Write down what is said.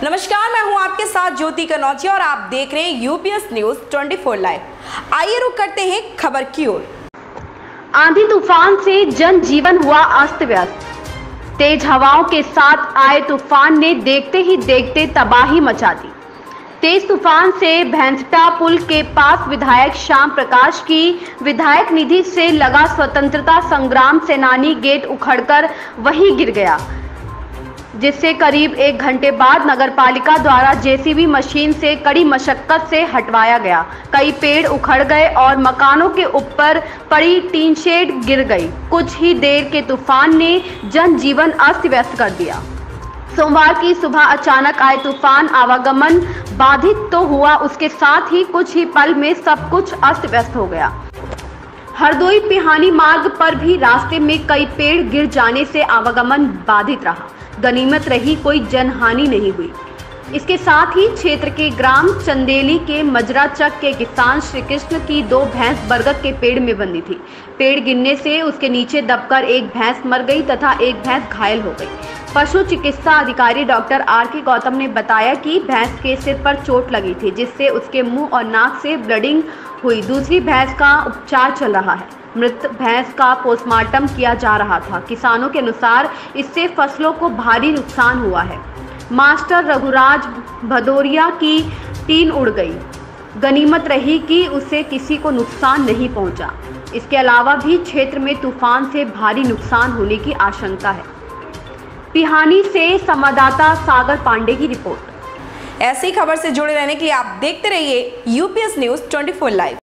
नमस्कार, मैं हूं आपके साथ ज्योति कनौजिया और आप देख रहे हैं यूपीएस न्यूज 24 लाइव। आइए रुक करते हैं खबर की ओर। आंधी तूफान से जनजीवन हुआ अस्त व्यस्त। तेज हवाओं के साथ आए तूफान ने देखते ही देखते तबाही मचा दी। तेज तूफान से भैंसटा पुल के पास विधायक श्याम प्रकाश की विधायक निधि से लगा स्वतंत्रता संग्राम सेनानी गेट उखड़कर वहीं गिर गया, जिससे करीब 1 घंटे बाद नगरपालिका द्वारा जेसीबी मशीन से कड़ी मशक्कत से हटवाया गया। कई पेड़ उखड़ गए और मकानों के ऊपर पड़ी टीन शेड गिर गई। कुछ ही देर के तूफान ने जनजीवन अस्त व्यस्त कर दिया। सोमवार की सुबह अचानक आए तूफान आवागमन बाधित तो हुआ, उसके साथ ही कुछ ही पल में सब कुछ अस्त व्यस्त हो गया। हरदोई पिहानी मार्ग पर भी रास्ते में कई पेड़ गिर जाने से आवागमन बाधित रहा। गनीमत रही कोई जनहानि नहीं हुई। इसके साथ ही क्षेत्र के ग्राम चंदेली के मजरा चक के किसान श्री कृष्ण की 2 भैंस बरगद के पेड़ में बंधी थी। पेड़ गिरने से उसके नीचे दबकर एक भैंस मर गई तथा एक भैंस घायल हो गई। पशु चिकित्सा अधिकारी डॉक्टर आर.के. गौतम ने बताया कि भैंस के सिर पर चोट लगी थी, जिससे उसके मुंह और नाक से ब्लीडिंग हुई। दूसरी भैंस का उपचार चल रहा है। मृत भैंस का पोस्टमार्टम किया जा रहा था। किसानों के अनुसार इससे फसलों को भारी नुकसान हुआ है। मास्टर रघुराज भदौरिया की टीन उड़ गई। गनीमत रही कि उसे किसी को नुकसान नहीं पहुंचा। इसके अलावा भी क्षेत्र में तूफान से भारी नुकसान होने की आशंका है। पिहानी से संवाददाता सागर पांडे की रिपोर्ट। ऐसी खबर से जुड़े रहने के लिए आप देखते रहिए यूपीएस न्यूज 24 लाइव।